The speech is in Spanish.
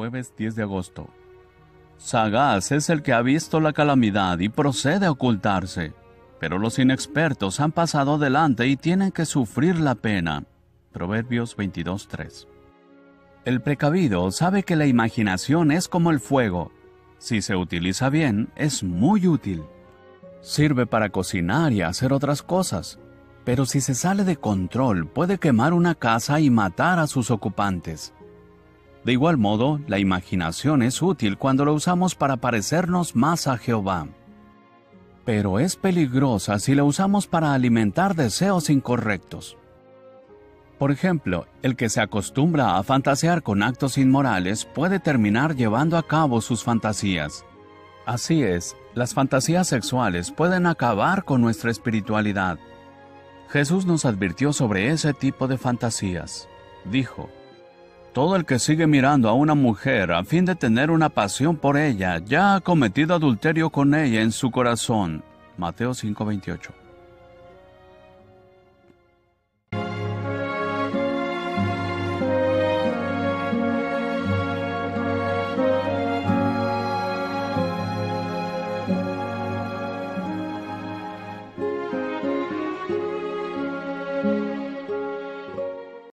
Jueves 10 de agosto. Sagaz es el que ha visto la calamidad y procede a ocultarse, pero los inexpertos han pasado delante y tienen que sufrir la pena. Proverbios 22:3. El precavido sabe que la imaginación es como el fuego. Si se utiliza bien, es muy útil. Sirve para cocinar y hacer otras cosas, pero si se sale de control, puede quemar una casa y matar a sus ocupantes. De igual modo, la imaginación es útil cuando la usamos para parecernos más a Jehová. Pero es peligrosa si la usamos para alimentar deseos incorrectos. Por ejemplo, el que se acostumbra a fantasear con actos inmorales puede terminar llevando a cabo sus fantasías. Así es, las fantasías sexuales pueden acabar con nuestra espiritualidad. Jesús nos advirtió sobre ese tipo de fantasías. Dijo: todo el que sigue mirando a una mujer a fin de tener una pasión por ella, ya ha cometido adulterio con ella en su corazón. Mateo 5:28.